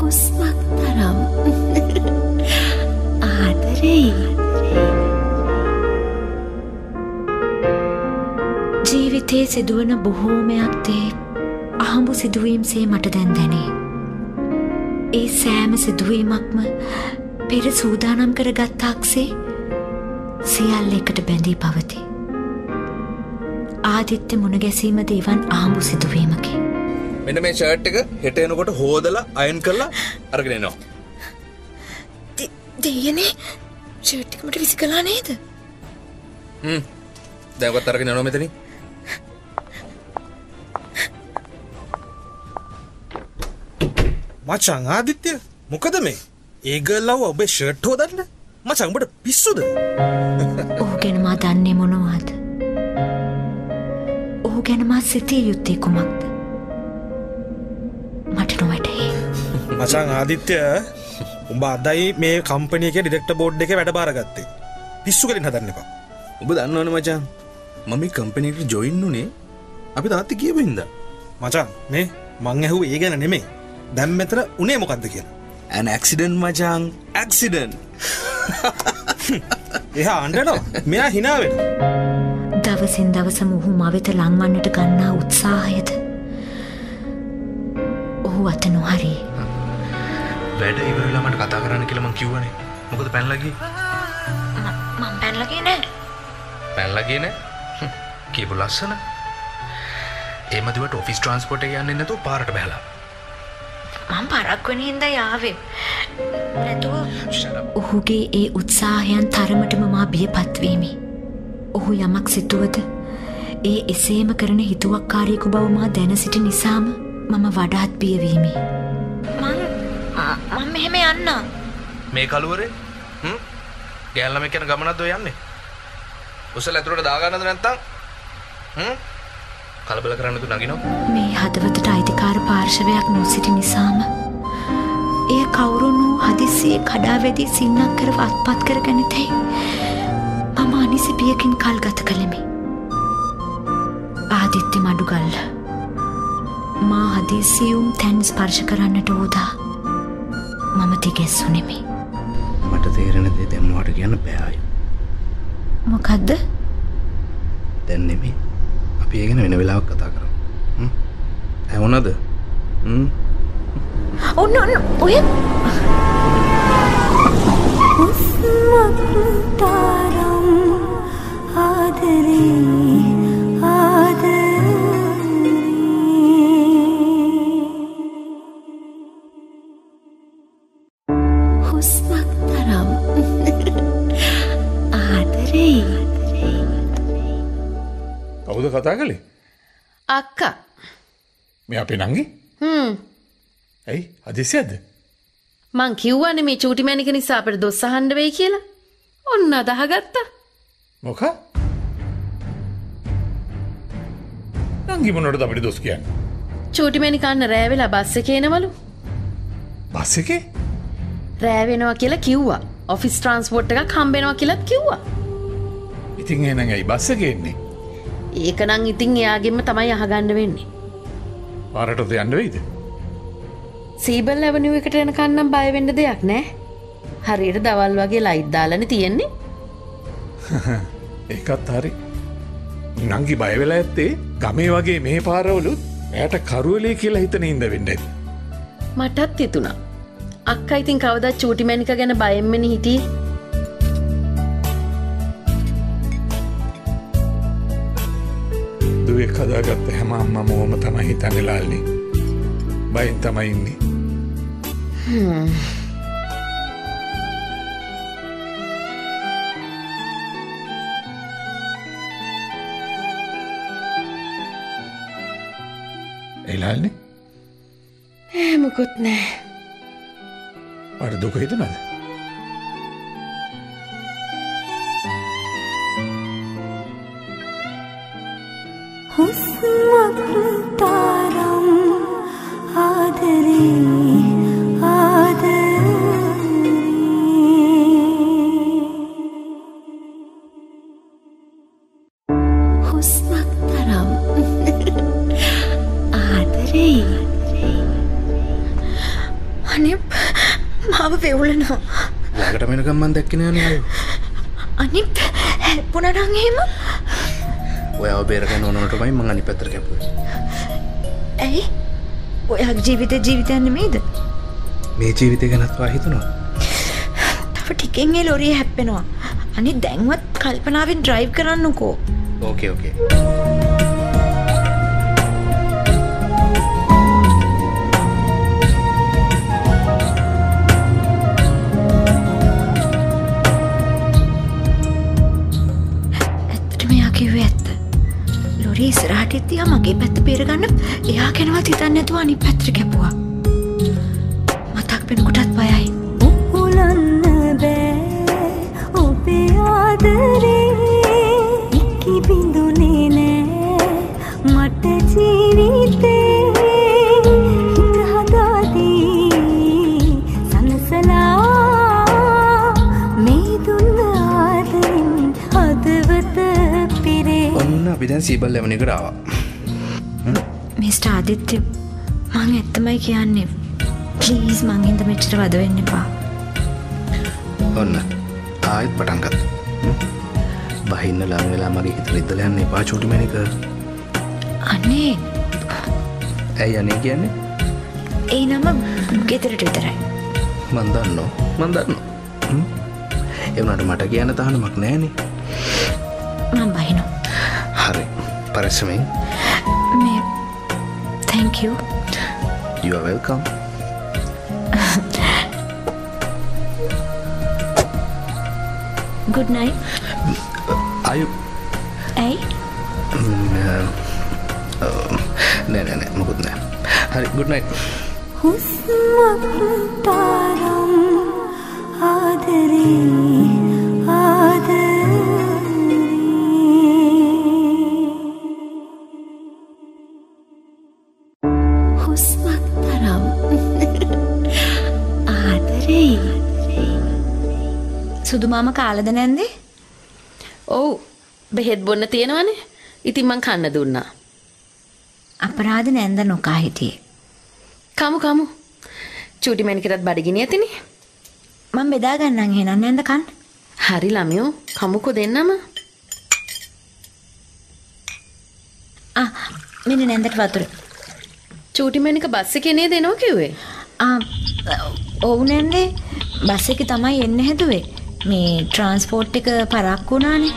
හුස්මක් තරම් ආදරෙයි. ජීවිතයේ සිදුවන බොහෝමයක් දේ අහඹු සිදුවීම්සේ මට දැන් දැනේ. ඒ සෑම සිදුවීමක්ම පෙර සූදානම් කරගත්තාක්සේ සියල්ල එකට බැඳී පවතී. ආදිත්‍ය මුණ ගැසීමද ඉවන් අහඹු සිදුවීමකි. මෙන්න මේ ෂර්ට් එක හෙට එනකොට හොදලා අයන් කරලා අරගෙන එනවා. දෙයනේ ෂර්ට් එක මට විසි කළා නේද? දැන් ඔකත් අරගෙන යනවා මෙතනින්. මචං ආදිත්‍ය මොකද මේ? ඒ ගර්ල්ව ඔබේ ෂර්ට් හොදන්න? මචං උඹට පිස්සුද? ඔහු ගැන මා දන්නේ මොනවද? ඔහු ගැන මා සිතිය යුත්තේ කුමක්ද? මට නොවැටහේ. මචං ආදිත්‍ය උඹ අදයි මේ කම්පැනි එකේ ඩිරෙක්ටර් බෝඩ් එකේ වැඩ බාරගත්තේ. පිස්සු ගලින් හදන්න එපා. ඔබ දන්නවනේ මචං මම මේ කම්පැනි එකට ජොයින් උනේ අපි තාත්ති කියපු හින්දා. මචං මේ මං ඇහුවේ ඒ ගැන නෙමෙයි. දැන් මෙතන උනේ මොකද්ද කියලා. an accident මචං accident. එහා අඬනවා. මෙයා hina වෙනවා. දවසින් දවස මොහු මවෙත ලංවන්නට ගන්නා උත්සාහයද ඔහු අත නොහරි. වැඩ ඉවර වෙලා මට කතා කරන්න කියලා මං කිව්වනේ. මොකද පැනලා ගියේ? මම පැනලා ගියේ නෑ. පැනලා ගියේ නෑ? කීපු ලස්සන. ඒ මදිවට ඔෆිස් ට්‍රාන්ස්පෝර්ට් එක යන්නේ නැතුව පාරට බහලා. මම පරක් වෙන හින්දා යාවේ. නැතුව ඔහුගේ ඒ උත්සාහයන් තරමටම මා බියපත් වීමි. ඔහු යමක් සිතුවද ඒ එසේම කරන හිතුවක්කාරයෙකු බව මා දැන සිටි නිසාම මම වඩාත් බිය වීමි. මම මෙහෙම යන්න. මේ කලුවරේ ගෑල් ළමෙක් යන ගමනක්ද ඔය යන්නේ? උසල ඇතුළට දාගන්නද නැත්තම්? කලබල කරන්න තු නගිනවා. මේ හදවතට අයිතිකාර පාර්ශවයක් නොසිටි නිසාම එය කවුරුන් වූ හදිසියේ කඩා වැදී සින්නක් කර අත්පත් කර ගනිතැයි මම අනිසි බියකින් කල් ගත කළෙමි. ආදිත්‍ය මඩුගල්ල මා හදිසියුම් තැන් ස්පර්ශ කරන්නට උදා මම තිගෙස්සුනෙමි. මට තේරෙන දේ දැන් මොකට කියන්න බෑ අය. මොකද්ද? දැන් නෙමෙයි. අපි ඒ ගැන වෙන වෙලාවක කතා කරමු. ඇහුණාද? ඔන්න ඔය හුස්මක් තරම් ආදරේ ආදරේ. හුස්මක් තරම් ආදරේ. කවුද කතා කළේ? අක්කා. මේ අපේ නංගි? ඇයි හදිසියක්ද? මං කිව්වනේ මේ චූටි මැනික නිසා අපිට දොස් අහන්න වෙයි කියලා. ඔන්න අදහගත්තා. මොකක්? නංගි මොනවටද අපිට දොස් කියන්නේ? චූටි මැනික අන්න රෑ වෙලා බස් එකේ එනවලු. බස් එකේ? රෑ වෙනවා කියලා කිව්වා. ඔෆිස් ට්‍රාන්ස්පෝර්ට් එකක් හම්බෙනවා කියලාත් කිව්වා. ඉතින් එහෙනම් ඇයි බස් එකේ එන්නේ? ඒක නම් ඉතින් එයාගෙන්ම තමයි අහගන්න වෙන්නේ. පාරටද යන්න වෙයිද? සීබල් ඇවනියු එකට යනකන් නම් බය වෙන්න දෙයක් නෑ. හරියට දවල් වගේ ලයිට් දාලානේ තියෙන්නේ. ඒකත් හරි. නංගි බය වෙලා ඇත්තේ ගමේ වගේ මේ පාරවලුත් එයාට කරුවලේ කියලා හිතන හින්ද වෙන්න ඇති. මටත් හිතුණා. අක්කා ඉතින් කවදාවත් චූටි මැනික ගැන බයෙන්මනේ හිටියේ. දුවේ කදාගත්ත හැම අම්මම ඕම තමයි හිතන්නේ ලාල්නි. බයෙන් තමයි ඉන්නේ. ඒ ලාල්නි? මොකුත් නෑ. අර දුක හිතනද? හුස්මක් තරම් ආදරේ ආදරේ. හුස්මක් තරම් ආදරේ. අනේ මාව වෙවුලනවා. ළඟට මෙනකම් මම දැක්කේ නෑනේ අයියෝ. අනේ හැප්පුණා නම් එහෙම. ඔයාව බේරගන්න ඕනටමයි මං අනිත් පැත්තට කැපුවේ. ඇයි? ඔයාගේ ජීවිතයක් නෙමෙයිද? මේ ජීවිතය ගැනත් වා හිතනවා. තව ටිකෙන් ඒ ලොරිය හැප්පෙනවා. අනේ දැන්වත් කල්පනාවෙන් ඩ්‍රයිව් කරන්නකෝ. ඕකේ. ඇත්තටම එයා කිව්වේ ඇත්ත. ලොරිය ඉස්සරහට එද්දී මගේ පැත්ත බේරගන්න එයා ගැනවත් හිතන්නේ නැතුව අනිත් පැත්තට කැපුවා. මතක් වෙනකොටත් බයයි. උහුලන්න බෑ ඔබේ ආදරේ ඉක්කි බිඳුනේ නෑ මට ජීවිතේ හිත හදාදී සනසලා මේ දුන්න ආදරෙන් හදවත පිරේ. ඔන්න අපි දැන් සීබල් ලැබෙනකට ආවා. මිස්ටර් ආදිත්‍ය මං ඇත්තමයි කියන්නේ. ප්ලීස් මං හින්දා මෙච්චර වද වෙන්න එපා. ඔන්න ආයෙත් පටන් ගත්තා. බහින්න ළඟ වෙලා මගේ හිත රිද්දලා යන්න එපා චෝටිමණික. අනේ ඇයි අනේ කියන්නේ? ඒ නම ගෙදරට විතරයි. මන් දන්නවා. ඒ වුණාට මට කියන්න තහනමක් නෑනේ. මං බහිනවා. හරි. පරිස්සමෙන්. මේ thank you. You are welcome. Good night. Are you? Hey? නෑ මොකුත් නෑ. හරි good night. හුස්මක් තරම් ආදරේ හුස්මක් තරම් ආදරේ. සුදු මාම කාලද නැන්දේ? ඔව් බෙහෙත් බොන්න තියෙනවනේ. ඉතින් මං කන්න දුන්නා. අපරාධ නැන්ද නොකා හිටියේ. කමු. චූටි මැනිකටත් බඩගිනි ඇතිනේ. මම බෙදා ගන්නම් එහෙනම් නැන්ද කන්න. හරි ළමයෝ කමුකෝ දෙන්නම. මෙන්න නැන්දට වතුර. චූටි මැනික බස් එකේ නේද එනවා කිව්වේ? ඔව් නැන්දේ බස් එකේ තමයි එන්න හැදුවේ. මේ ට්‍රාන්ස්පෝර්ට් එක පරක්කු වුණානේ.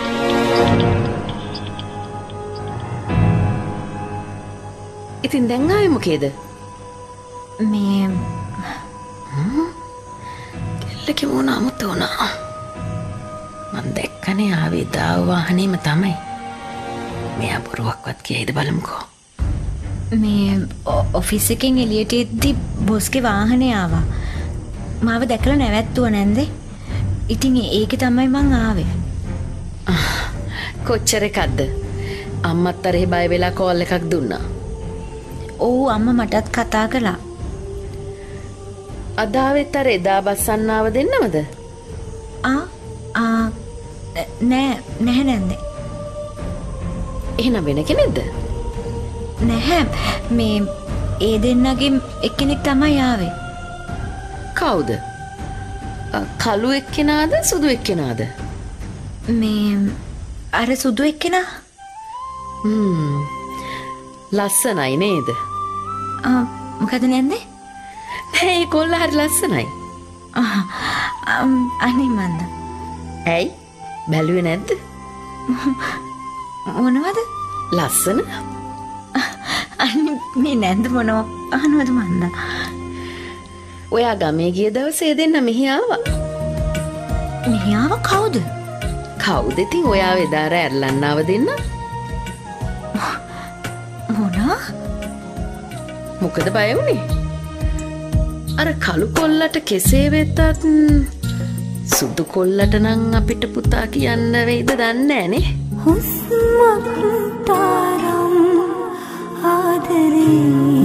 ඉතින් දැන් ආවේ මොකේද? මේ කෙල්ලගේ මොන අමුතු වුණා. මං දැක්කනේ ආවේ දාව වාහනේම තමයි. මෙයා බොරුවක්වත් කියයිද බලමුකෝ. මේ ඔෆිස් එකෙන් එළියට එද්දි බොස්ගේ වාහනේ ආවා. මාව දැකලා නැවැත්තුවා නැන්දේ. ඉතින් ඒකේ තමයි මං ආවේ. කොච්චර එකක්ද? අම්මත් අර බය වෙලා කෝල් එකක් දුන්නා. ඔව් අම්මා මටත් කතා කළා. අදාවෙත් අර එදා බස්සන්නාව දෙන්නමද? නැහැ නැන්දේ. එහෙනම් වෙන කෙනෙක්ද? නැහැ. මේ ඒ දෙන්නගේ එක්කෙනෙක් තමයි ආවේ. කවුද? කළු එක්කෙනාද සුදු එක්කෙනාද? මේ අර සුදු එක්කෙනා. ලස්සනයි නේද? මොකද නැන්දේ? නෑ ඒ කොල්ල හරි ලස්සනයි. අනේ මන්ද. ඇයි? බැලුවේ නැද්ද? මොනවද? ලස්සන? අනේ මේ නැන්ද මොනව අහනවද මන්ද? ඔයා ගමේ ගිය දවසේ දෙන්න මෙහි ආවා. මෙහි ආව කවුද? කවුද ඉතින් ඔයා වෙදාර ඇරලන්නව දෙන්න? මොනා? මොකද බය වුනේ? අර කළු කොල්ලට කෙසේ වෙතත් සුදු කොල්ලට නම් අපිට පුතා කියන්න වෙයිද දන්නේ නැනේ. හුස්මක් තරම් ආදරේ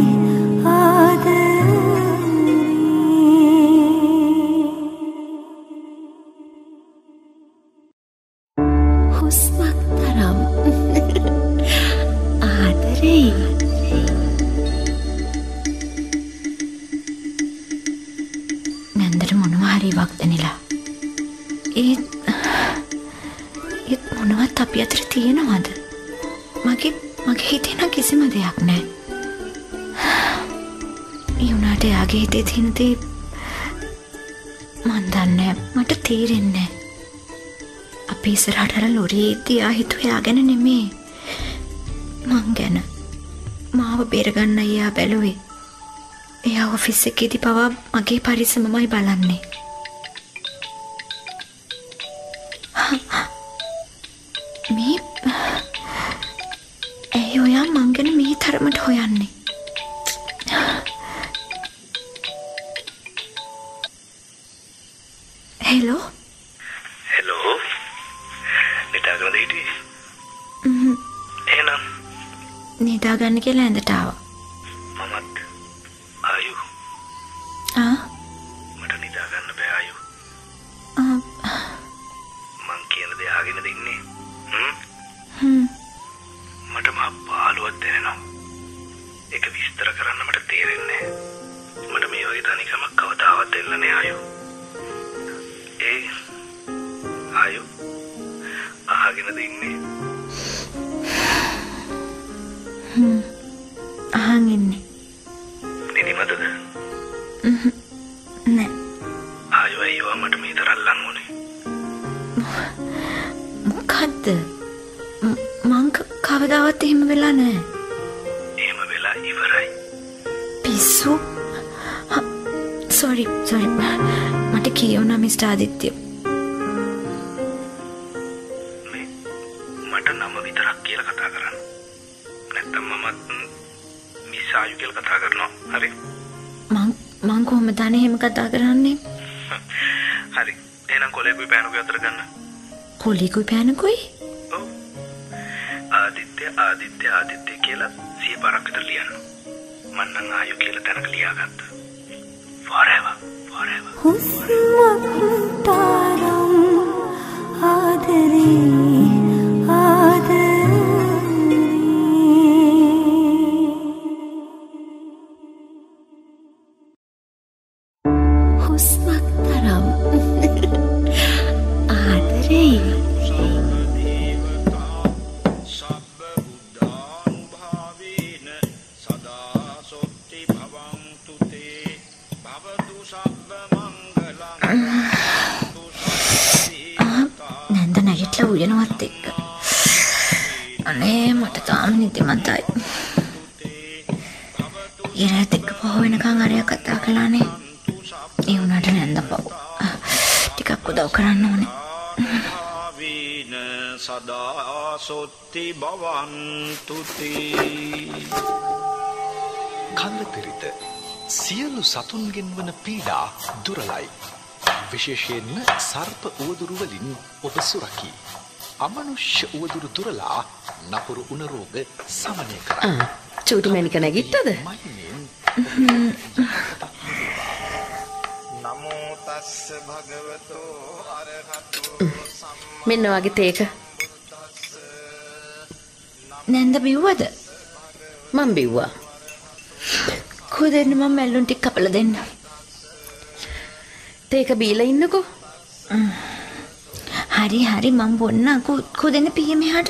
හුස්මක් තරම් ආදරේ හරි වක්දනිලා. ඒත් මොනවත් අපි අතර තියෙනවද? මගේ හිතේ නම් කිසිම දෙයක් නැහැ. ඒ උනාට යාගේ හිතේ තියෙන දේ මන් දන්නේ මට තේරෙන්නේ නැහැ. අපි ඉස්සරහට අර ලොරියේ තියා හිතුවේ යා ගැන නෙමෙයි. මං ගැන. මාව බේරගන්න එයා බැලුවේ. එයා ඔෆිස් එකේදී පවා මගේ පරිස්සමමයි බලන්නේ. මේ ඇයි ඔයා මං ගැන මේ තරමට හොයන්නේ? හෙලෝ? හෙලෝ? නිදාගන්නද හිටියේ? එහෙනම් නිදාගන්න කියලා ඇඳට ආවා. මමත් ආයු. මට නිදාගන්න බෑ ආයු. මං කියන දේ අහගෙනද ඉන්නේ? මට මහ පාළුවක් දැනෙනවා. ඒක විස්තර කරන්න මට තේරෙන්නේ නැහැ. මට මේ වගේ තනිකමක් කවදාවත් දෙන්න නෑ ආයු. ආයු අහගෙනද ඉන්නේ? අහන් ඉන්නේ. නිදිමතද? නෑ. ආයු අයියෝ මට මේ තරම් ලං වුණේ. මොකද්ද? මං කවදාවත් එහෙම වෙලා නෑ. එහෙම වෙලා ඉවරයි. පිස්සු. සෝරි. මට කියවුණා මිස්ටර් ආදිත්‍ය. මට නම විතරක් කියලා කතා කරන්න. නැත්තම් මමත් මිස් ආයු කියලා කතා කරනවා. හරි? මං කොහොමද එහෙම කතා කරන්නේ? හරි. එහෙනම් කොලේකුයි පෑනුකුයි අතර ගන්න. කොලේකුයි පෑනුකුයි? ඔව්. ආදිත්‍ය කියලා 100 පාරක් විතර ලියන්න. මං නම් ආයු කියලා තැනක ලියාගත්තා. forever. හුස්මක් තරම් ආදරේ හුස්මක් තරම් ආදරේ නැන්ද නැගිටලා උයනවත් එක්ක. අනේ මට තාම නිදිමතයි. ඊරත් එක්ක පහ වෙනකන් අරයා කතා කළානේ. ඒ වුණාට නැන්ද පව්. ටිකක් උදව් කරන්න ඕනේ. සදා සොත්ති භවන්තුති. කල්පිරිත සියලු සතුන්ගෙන් වන පීඩා දුරලයි. විශේෂයෙන්ම සර්ප උවදුරු වලින් ඔබ සුරකී. අමනුෂ්‍ය උවදුරු දුරලා නපුරු උණ රෝග සමනය කරයි. චූටි මැනික නැගිට්ටද? නමෝ තස්ස භගවතෝ අරහතෝ මෙන්න වගේ තේක. නැන්ද බිව්වද? මං බිව්වා. කොහෙන්ද මම මැල්ලුන් ටික කපලා දෙන්න. තේක බීලා ඉන්නකෝ. හරි මම බොන්න කොහෙන්ද පිය මෙහාට?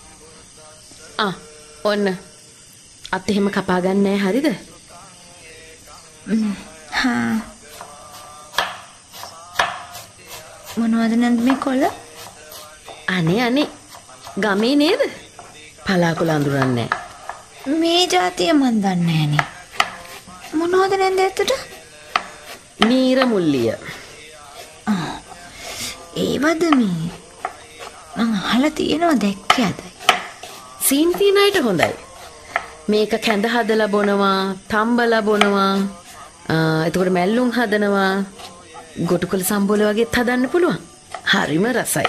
ඔන්න. අත් එහෙම කපා ගන්නෑ හරිද? මොනවද නැන්ද මේ කොළ? අනේ ගමේ නේද? පලාකුල අඳුරන්නේ මේ જાතිය මන් දන්නේ නෑනේ. මොනවද නැන්ද ඇත්තට? නීර මුල්ලිය. ඒවද මේ? මං අහලා තියෙනවා දැක්කද? සීන් තියන අයට හොඳයි. මේක කැඳ හදලා බොනවා, තම්බලා බොනවා. එතකොට මැල්ලුම් හදනවා. ගොටුකොළ සම්බෝල වගේත් හදන්න පුළුවන්. හරිම රසයි.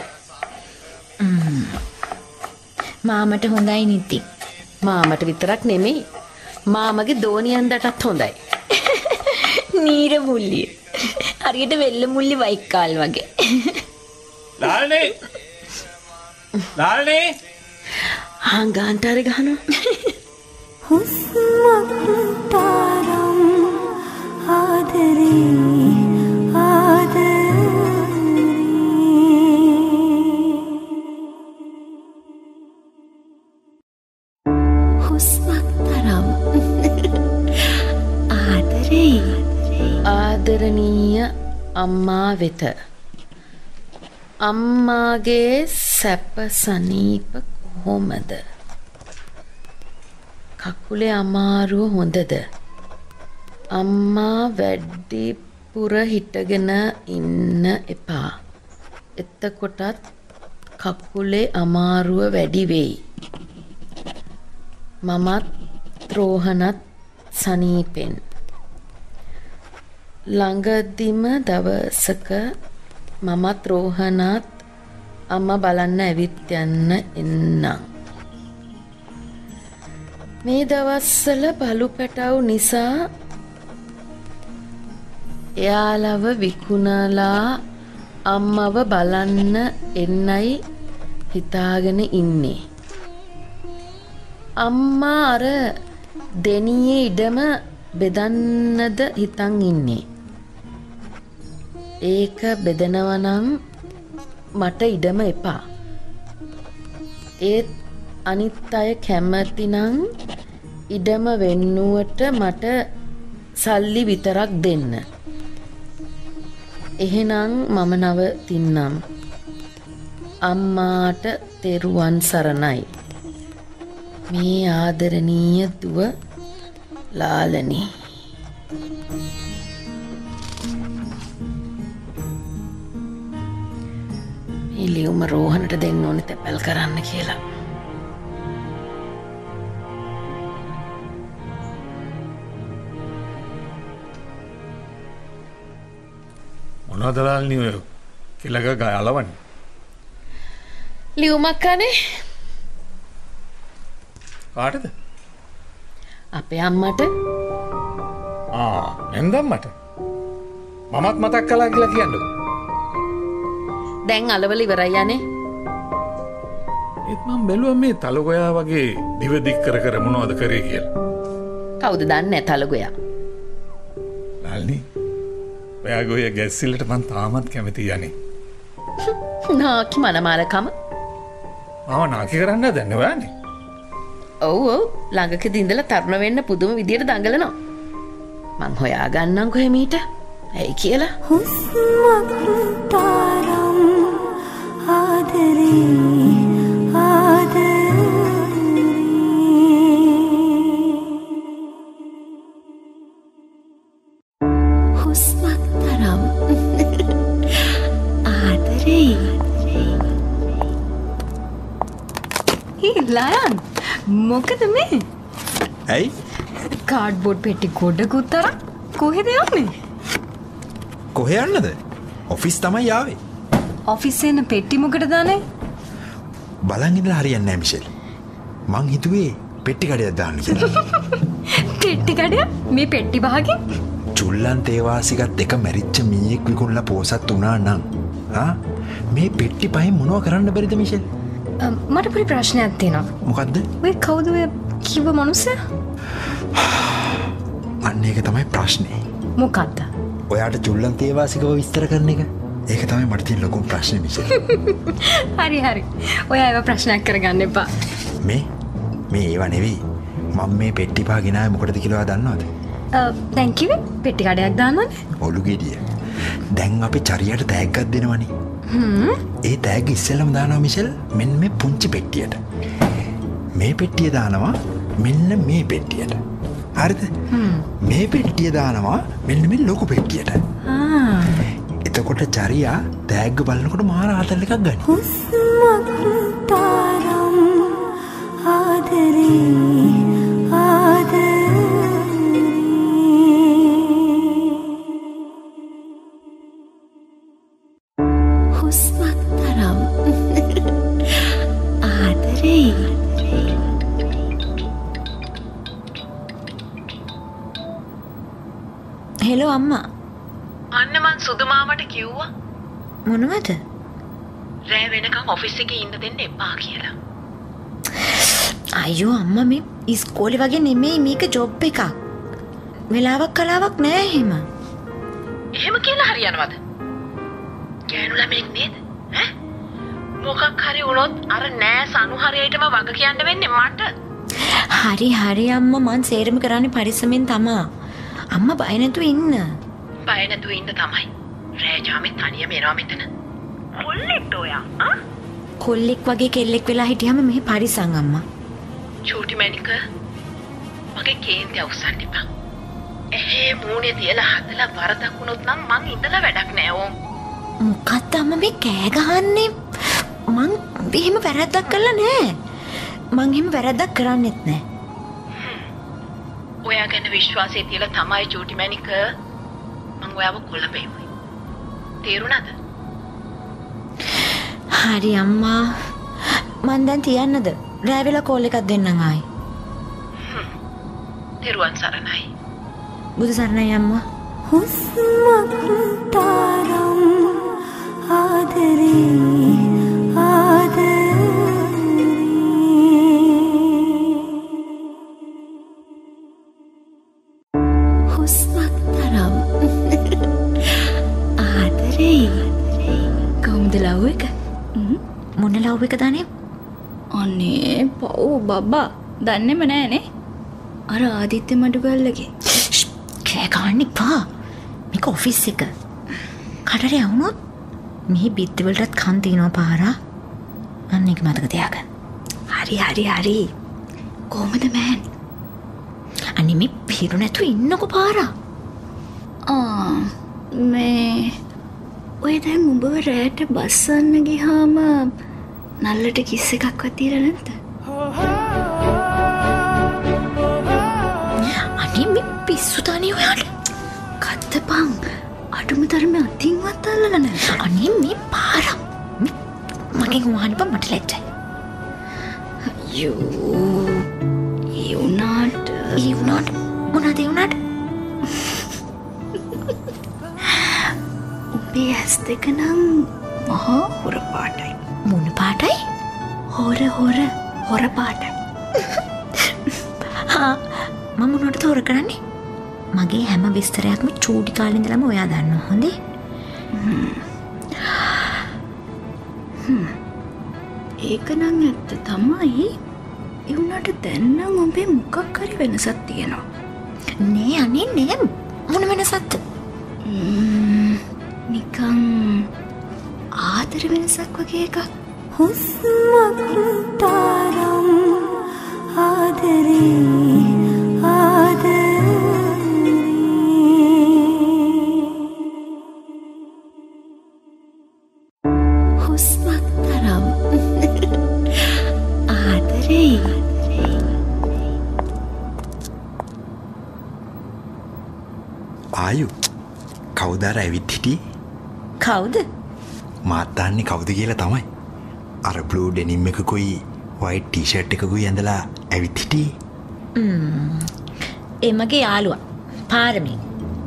මාමට හොඳයි නිති. මාමට විතරක් නෙමෙයි. මාමගේ දෝනියන්දටත් හොඳයි. නීර මුල්ලිය. හරියට වෙල්ල මුල්ලි වයිකාල් වගේ. ලාල්නේ හාංගාන්ටාරේ ගහනවා. හුස්මක් තරම් ආදරේ ආදරණීය අම්මා වෙත අම්මාගේ සැප සනීප කොහොමද? කකුලේ අමාරුව හොඳද? අම්මා වැඩිපුර හිටගෙන ඉන්න එපා. එතකොටත් කකුලේ අමාරුව වැඩි වෙයි. මමත් රෝහණත් සනීපෙන්. ළඟදිම දවසක මමත් රෝහණත් අම්මා බලන්න ඇවිත් යන්න එන්නම්. මේ දවස්වල බලු පැටව් නිසා එයාලව විකුණලා අම්මව බලන්න එන්නයි හිතාගෙන ඉන්නේ. අම්මා අර දෙනියේ ඉඩම බෙදන්නද හිතන් ඉන්නේ. ඒක බෙදනවා නම් මට ඉඩම එපා. ඒත් අනිත් අය කැමති නම් ඉඩම වෙන්නුවට මට සල්ලි විතරක් දෙන්න. එහෙනම් මම නවතින්නම්. අම්මාට තෙරුවන් සරණයි. මේ ආදරණීය දුව ලාලනී. මේ ලියුම රෝහණට දෙන්න ඕනේ තැපැල් කරන්න කියලා. මොනවද ලාලනී ඔය කිලක ගාලවන්නේ? ලියුමක් අනේ. කාටද? අපේ අම්මට. එන්දම්මට. මමත් මතක් කළා කියලා කියන්නකො. දැන් අලවල ඉවරයි යන්නේ. ඒත් මම බැලුවා මේ තලගොයා වගේ දිව දික් කර කර මොනවද කරේ කියලා. කවුද දන්නේ තලගොයා? ලාල්නී. ඔයාගේ ඔය ගැස්සිල්ලට මං තාමත් කැමතියි යන්නේ. නාකි මනමාලකම. මම නාකි කරන්න දන්නේ ඔයානේ. ඔව් ඔව් ළඟකදී ඉඳලා තරුණ වෙන්න පුදුම විදියට දඟලනවා. මං හොයා ගන්නම් කොහෙම ඊට. ඇයි කියලා? හුස්මක් තරම් ආදරේ ආදරේ හුස්මක් තරම් ආදරේ. ලයන් මොකද මේ? ඇයි? කාඩ්බෝඩ් පෙට්ටි ගොඩකුත් තරම් කොහෙද යන්නේ? කොහෙ යන්නද? ඔෆිස් තමයි ආවේ. ඔෆිස් එන පෙට්ටි මොකටද දාන්නේ? බලන් ඉඳලා හරියන්නේ නැහැ මිෂෙල්. මං හිතුවේ පෙට්ටි කඩයක් දාන්න කියලා. පෙට්ටි කඩයක්? මේ පෙට්ටි භාගෙ? චුල්ලන් තේවාසිකත් එක මැරිච්ච මීයෙක් විකුණලා පෝසත් වුණා නම් මේ පෙට්ටි පහෙන් මොනව කරන්න බැරිද මිෂෙල්? මට පොඩි ප්‍රශ්නයක් තියෙනවා. මොකද්ද? ඔය කවුද ඔය කිව්ව මනුස්සයා? අන්න ඒක තමයි ප්‍රශ්නේ. මොකද්ද? ඔයාට චුල්ලන් තේවාසිකව විස්තර කරන එක. ඒක තමයි මට තියෙන ලොකුම ප්‍රශ්නේ මිෂෙල්. හරි හරි. ඔයා ඒව ප්‍රශ්නයක් කරගන්න එපා. මේ ඒව නෙවෙයි. මම මේ පෙට්ටි පහ ගෙනාවේ මොකටද කියලා දන්නවද? දැන් කිව්වේ පෙට්ටි කඩයක් දාන්නනේ. ඔලු ගෙඩිය. දැන් අපි චරියට තෑග්ගක් දෙනවනේ. ඒ තෑග්ග ඉස්සෙල්ලම දානවා මිෂෙල් මෙන්න මේ පුංචි පෙට්ටියට. මේ පෙට්ටිය දානවා මෙන්න මේ පෙට්ටියට. හරිද? මේ පෙට්ටිය දානවා මෙන්න මේ ලොකු පෙට්ටියට. එතකොට චරියා තෑග්ග බලනකොට මාර ආතල් එකක් ගනි. හුස්මක් තරම් ආදරේ ආදරේ හුස්මක් තරම් ආදරේ. හෙලෝ අම්මා. අන්න මං සුදු මාමට කිව්වා. මොනවද? රෑ වෙනකන් ඔෆිස් එකේ ඉන්න දෙන්න එපා කියලා. අයියෝ අම්මා මේ ඉස්කෝලේ වගේ නෙමෙයි මේක ජොබ් එකක්. වෙලාවක් කලාවක් නෑ එහෙම. එහෙම කියලා හරියනවද? ගෑනු ළමෙක් නේද? ඈ? මොකක් හරි වුණොත් අර නෑස් අනුහරයටම වග කියන්න වෙන්නේ මට. හරි අම්මා මං සේරම කරන්නේ පරිස්සමෙන් තමා. අම්මා බය නැතුව ඉන්න. බය නැතුව ඉන්න තමයි. රෑජාමේ තනියම එනවා මෙතන. කොල්ලෙක්ද ඔයා? කොල්ලෙක් වගේ කෙල්ලෙක් වෙලා හිටියම මෙහි පරිසං අම්මා. චූටි මැනික මගේ කේන්ති අවසන් එපා. මූණේ තියලා හදලා වරදක් වුණොත් නම් මං ඉඳලා වැඩක් නෑ ඕම්. මොකක්ද අම්මා මේ කෑ ගහන්නේ? මං එහෙම වැරද්දක් කළා නෑ. මං එහෙම වැරද්දක් කරන්නෙත් නෑ. ඔයා ගැන විශ්වාසය තියලා තමයි චූටි මැනික මං ඔයාව කොළඹෙව්වේ. තේරුණාද? හරි අම්මා. මං දැන් තියන්නද? රෑ වෙලා කෝල් එකක් දෙන්නම් ආයි. තෙරුවන් සරණයි. බුදු සරණයි අම්මා. හුස්මක් තරම් ආදරේ ආදරේ හුස්මක් තරම් ආදරේ කොහොමද ලව් එක? මොන ලව් එකද අනේ? අනේ පව් බබා දන්නේම නෑනේ. අර ආදිත්‍ය මඩුගල්ලගේ. කෑ ගන්න එපා. මේක ඔෆිස් එක. කඩරේ වුණොත් මෙහි බිත්ති වලටත් කන් තියනවා පාරා. අන්න ඒක මතක තියාගන්න. හරි. කොහමද මෑන්? අනේ මේ පිරු නැතුව ඉන්නකො පාරා. මේ ඔය දැන් උඹව රෑට බස්සන්න ගියාම නල්ලට කිස් එකක්වත් දීලා නැද්ද? අනේ මේ පිස්සු තනිය ඔයාට. කත්තපන් අඩුම තරමේ අතින්වත් අල්ලලා නැහැ. අනේ මේ පාරා. මගෙන් වහන්න බෑ මට ලැජ්ජයි. අයියෝ. ඒ උනාට මොනවද ඒ උනාට? උඹේ ඇස් දෙක නම් මහා හොර පාටයි. මොන පාටයි? හොර පාටයි. මම මොනවටද හොර කරන්නේ? මගේ හැම විස්තරයක්ම චූටි කාලේ ඉඳලම ඔයා දන්නවා හොඳේ. ඒක නම් ඇත්ත තමයි. ඒ උනාට දැන් නම් ඔබේ මොකක් හරි වෙනසක් තියෙනවා. නෑ අනේ නෑ. මොන වෙනසක්ද? නිකන් ආදර වෙනසක් වගේ එකක්. හුස්මක් තරම් ආදරේ ආදරේ හුස්මක් තරම් ආදරේ ආයු කවුදාර ඇවිත් හිටියේ? කවුද? මාත් දන්නේ කවුද කියලා තමයි. අර බ්ලූ ඩෙනිම් එකකුයි වයිට් ටී-ෂර්ට් එකකුයි ඇඳලා ඇවිත් හිටියේ. ඒ මගේ යාළුවා පාරමී.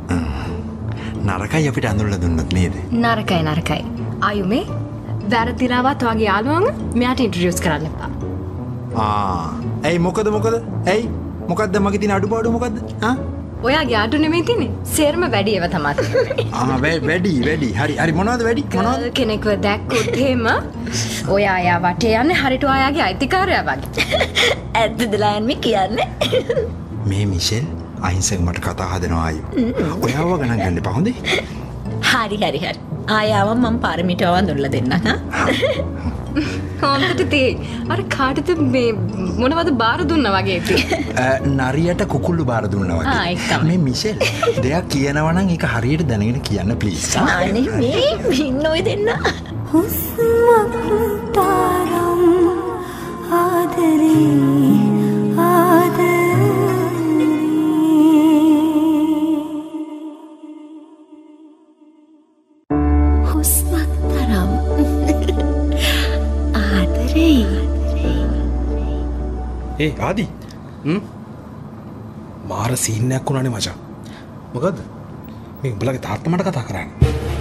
නරකයි අපිට අඳුරලා දුන්නත් නේද? නරකයි. ආයුමේ වැරදිලාවත් වගේ යාළුවන් මෙයාට ඉන්ට්‍රොඩියුස් කරන්න එපා. ඇයි මොකද? ඇයි මොකද්ද මගේ තියෙන අඩුපාඩු මොකද්ද? ඔයාගේ අඩු නෙමෙයි තියෙන්නේ. සේරම වැඩි ඒවා තමයි. වැඩි. හරි මොනවද වැඩි? මොනවද? කෙනෙක්ව දැක්කොත් එහෙම ඔයා යා වටේ යන්නේ හරියට ඔයාගේ අයිතිකාරයා වගේ. ඇත්තද ලයන්මි කියන්නේ? මේ මිෂෙල් අහිංසක මට කතා හදනවා ආයු. ඔයාව ගණන් ගන්න එපා හොඳේ? හරි. ආයාව මම පාරමිට වඳුරලා දෙන්න. හොඳට තේ. අර කාටද මේ මොනවද බාර දුන්නා වගේ ඉතින්. නරියට කුකුල්ලු බාර දුන්නා වගේ. මේ මිෂෙල් දෙයක් කියනවා නම් ඒක හරියට දැනගෙන කියන්න ප්ලීස්. අනේ මේ ඉන්නෝයි දෙන්න. හුස්මක් තරම් ආදරේ ආදරේ හුස්මක් තරම් ආදරේ ඒ ආදි මාර සීන්නයක් වුණානේ මචං. මොකද්ද? මේ උඹලගේ තාත්තා මට කතා කරන්නේ.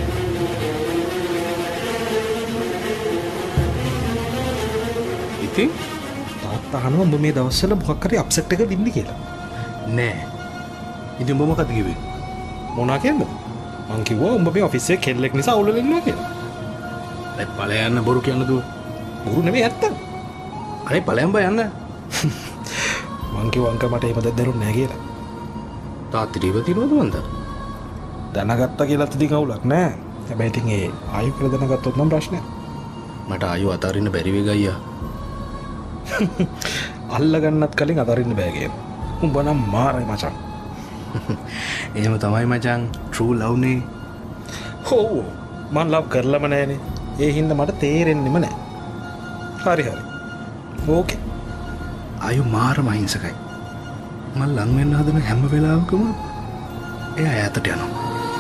ඉතින් තාත්තා අහනවා උඹ මේ දවස්වල මොකක් හරි අප්සෙට් එකක ඉන්නේ කියලා. නෑ. ඉතින් උඹ මොකද කිව්වේ? මොනවා කියන්නේ? මං කිව්වා උඹ මේ ඔෆිස් එකේ කෙල්ලෙක් නිසා අවුල් වෙලා ඉන්නවා කියලා. දැන් ඵලයන් යන්න බොරු කියන්න දුව. බොරු නෙමෙයි ඇත්ත. අනේ ඵලයන් බය යන්න. මං කිව්වා අංක මට එහෙම දෙයක් දරුන්නේ නැහැ කියලා. තාත්තිට ඉව තියනවද මන්ද? දැනගත්තා කියලාත් ඉතින් අවුලක් නෑ. හැබැයි ඉතින් ඒ ආයු කියලා දැනගත්තොත් නම් ප්‍රශ්නයක්. මට ආයු අතාරින්න බැරි වෙයි ගයියා. අල්ලගන්නත් කලින් අතාරින්න බෑ කියන. උඹ නම් මාරයි මචං. එහෙම තමයි මචං. true love නේ. ඔව්. මං ලව් කරලම නෑනේ. ඒ හින්දා මට තේරෙන්නෙම නෑ. හරි හරි. ඕකේ. ආයු මාරම අහිංසකයි. මම ලං වෙන්න හදන හැම වෙලාවකම එයා ඈතට යනවා.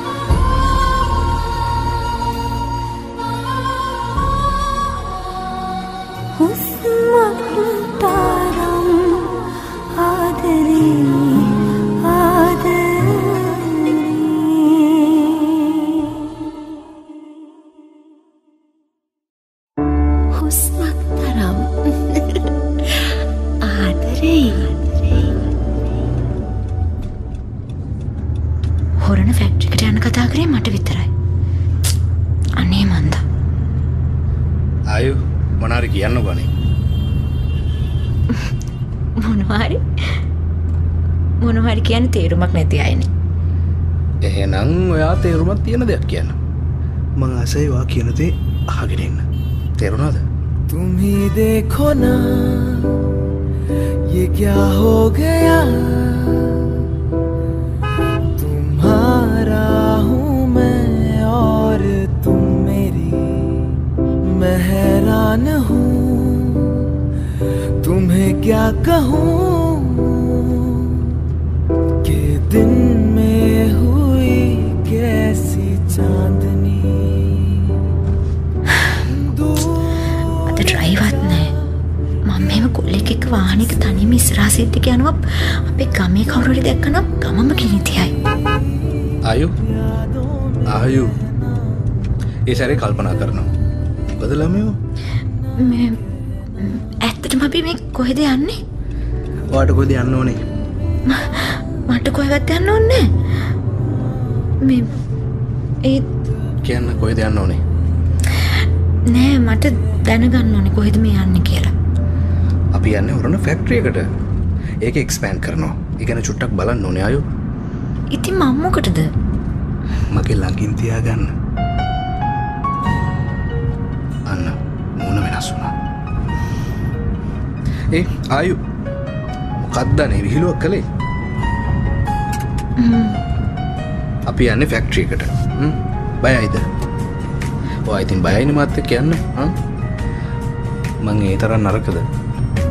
හොරණ ෆැක්ටරිකට යන කතා කරේ මට විතරයි. අනේ මන්ද. ආයු මොනාරි කියන්න ගන්නේ. මොනවාරි කියන්නේ තේරුමක් නැති අයනේ. එහෙනම් ඔයා තේරුමක් තියෙන දෙයක් කියන්න. මං ආසයි වා කියන දේ අහගෙන ඉන්න. තේරුණාද? तुम ही देखो ना ये क्या हो गया तुम्हारा हूँ मैं और तुम मेरी मैं हैरान हूँ तुम्हें क्या कहूँ कि दिन में हुई कैसी चांदनी ඩ්‍රයිවත් නෑ. මම මෙහෙම කොල්ලෙක් එක්ක වාහනයක තනියම ඉස්සරහා සීට් එකේ යනවා. අපේ ගමේ කවුරු හරි දැක්කනම් ගමම කිනිතියයි. ආයු ඒ සැරේ කල්පනා කරනවා. මොකද ළමයෝ? මේ ඇත්තටම අපි මේ කොහෙද යන්නේ? ඔයාට කොහෙද යන්න ඕනේ? මට කොහෙවත් යන්න ඕනේ නෑ. ඒ කියන්න කොහෙද යන්න ඕනේ? නෑ මට දැනගන්න ඕනේ කොහෙද මේ යන්නේ කියලා. අපි යන්නේ හොරණ ෆැක්ටරි එකට. ඒක එක්ස්පෑන්ඩ් කරනවා. ඒ ගැන චුට්ටක් බලන්න ඕනේ ආයු. ඉතින් මම මොකටද? මගේ ළඟින් තියාගන්න. අන්න මොන වෙනස් වුණා. ආයු මොකක්ද නේ විහිළුවක් කළේ? අපි යන්නේ ෆැක්ටරි එකට. බයයිද? ඔය ඉතින් බයයිනේ මාත් එක්ක යන්න. මං ඒ තරම් නරකද?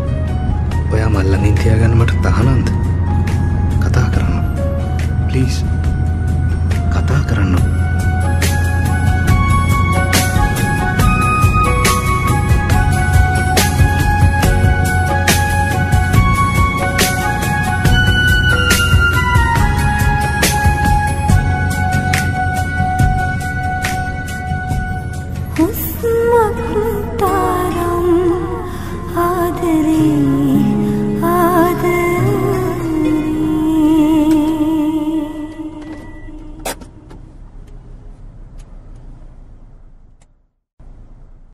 ඔයා මල්ලං ඉන් තියාගන්න මට තහනම්ද? කතා කරන්න. ප්ලීස්.